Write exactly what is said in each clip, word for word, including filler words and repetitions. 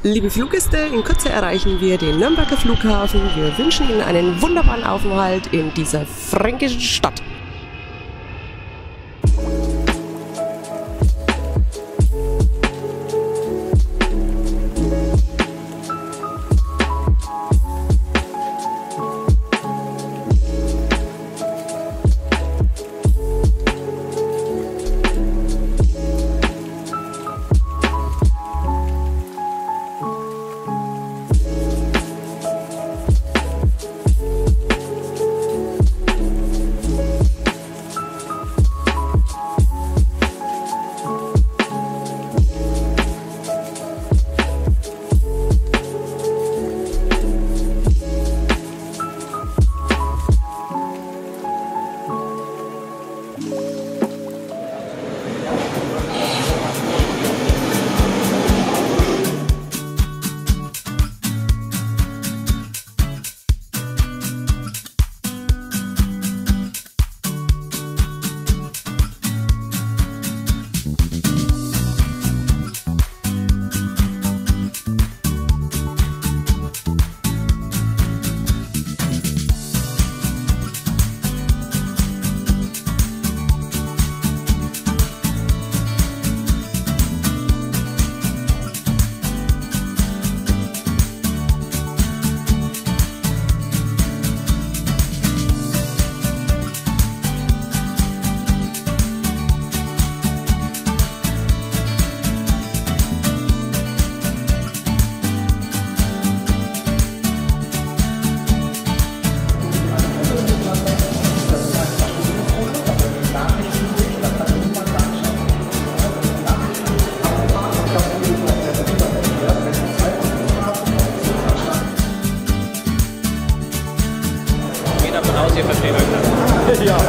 Liebe Fluggäste, in Kürze erreichen wir den Nürnberger Flughafen. Wir wünschen Ihnen einen wunderbaren Aufenthalt in dieser fränkischen Stadt. Davon aus, ihr versteht euch. Ja.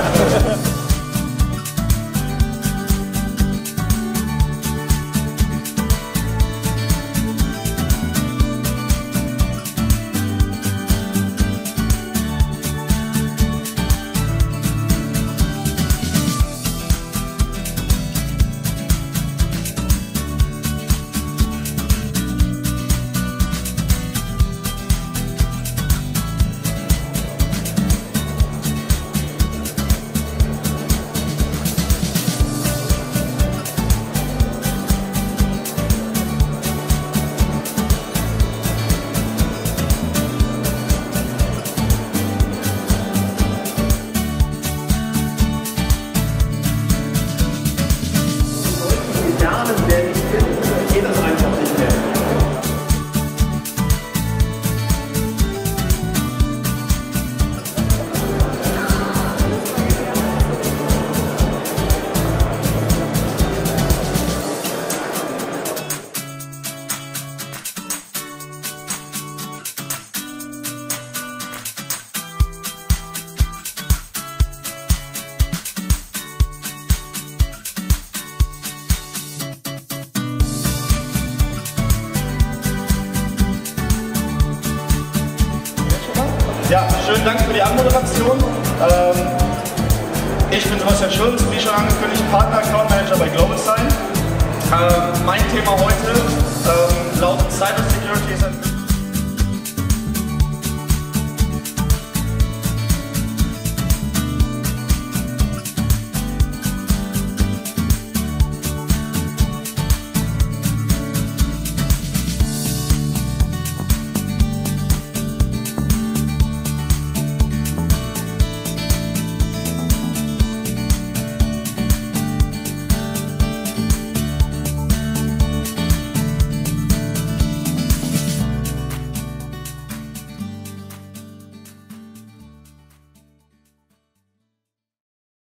Ja, schönen Dank für die Anmoderation. Ähm, ich bin Sebastian Schulz, wie schon angekündigt, Partner Account Manager bei GlobalSign. Ähm, mein Thema heute ähm, lautet Cyber Security.